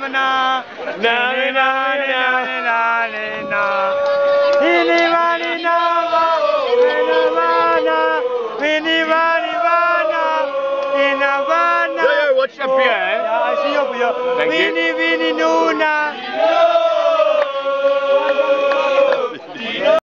na na na na na na. Ini mani na na ini mani na ina bana. Yo, watch your piano. Ja, zie je op je. Thank you. Vini, Vini, Nuna.